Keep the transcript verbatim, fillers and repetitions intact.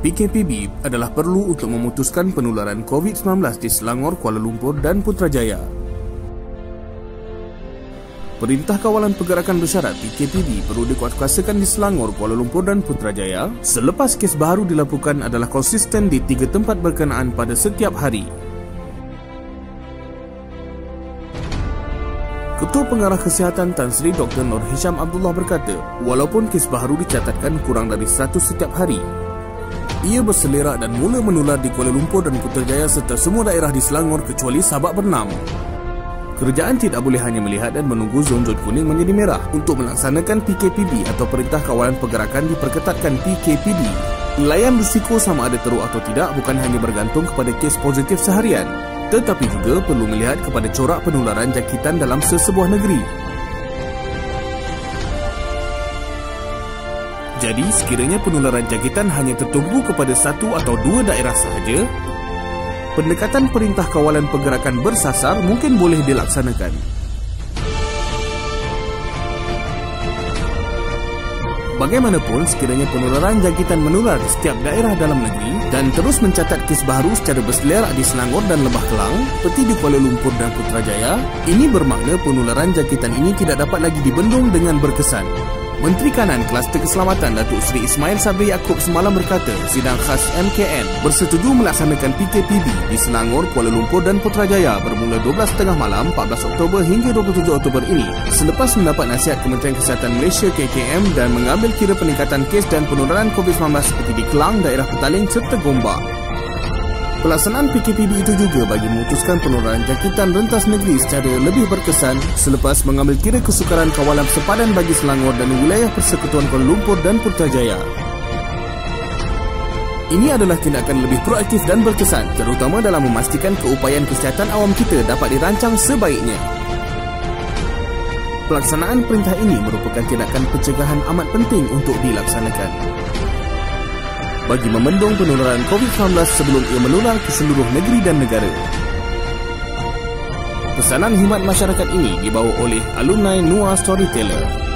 P K P B adalah perlu untuk memutuskan penularan COVID sembilan belas di Selangor, Kuala Lumpur dan Putrajaya. Perintah Kawalan Pergerakan Bersyarat P K P B perlu dikuatkuasakan di Selangor, Kuala Lumpur dan Putrajaya selepas kes baru dilaporkan adalah konsisten di tiga tempat berkenaan pada setiap hari. Ketua Pengarah Kesihatan Tan Sri Doktor Nur Hisham Abdullah berkata, walaupun kes baru dicatatkan kurang dari seratus setiap hari, ia berselerak dan mula menular di Kuala Lumpur dan Putrajaya serta semua daerah di Selangor kecuali Sabak Bernam. Kerajaan tidak boleh hanya melihat dan menunggu zon-zon kuning menjadi merah. Untuk melaksanakan P K P B atau Perintah Kawalan Pergerakan diperketatkan P K P B. Layan risiko sama ada teruk atau tidak bukan hanya bergantung kepada kes positif seharian, tetapi juga perlu melihat kepada corak penularan jangkitan dalam sesebuah negeri. Jadi, sekiranya penularan jangkitan hanya tertumpu kepada satu atau dua daerah sahaja, pendekatan Perintah Kawalan Pergerakan bersasar mungkin boleh dilaksanakan. Bagaimanapun, sekiranya penularan jangkitan menular di setiap daerah dalam negeri dan terus mencatat kes baru secara berselerak di Selangor dan Lembah Kelang, seperti di Kuala Lumpur dan Putrajaya, ini bermakna penularan jangkitan ini tidak dapat lagi dibendung dengan berkesan. Menteri Kanan Kluster Keselamatan Datuk Seri Ismail Sabri Yaakob semalam berkata, sidang khas M K N bersetuju melaksanakan P K P B di Selangor, Kuala Lumpur dan Putrajaya bermula dua belas tiga puluh malam empat belas Oktober hingga dua puluh tujuh Oktober ini selepas mendapat nasihat Kementerian Kesihatan Malaysia K K M dan mengambil kira peningkatan kes dan penularan COVID sembilan belas seperti di Kelang, daerah Petaling serta Gombak. Pelaksanaan P K P B itu juga bagi memutuskan penularan jangkitan rentas negeri secara lebih berkesan selepas mengambil kira kesukaran kawalan sepadan bagi Selangor dan wilayah Persekutuan Kuala Lumpur dan Putrajaya. Ini adalah tindakan lebih proaktif dan berkesan, terutama dalam memastikan keupayaan kesihatan awam kita dapat dirancang sebaiknya. Pelaksanaan perintah ini merupakan tindakan pencegahan amat penting untuk dilaksanakan bagi membendung penularan COVID sembilan belas sebelum ia menular ke seluruh negeri dan negara. Pesanan khidmat masyarakat ini dibawa oleh alumni N U A Storyteller.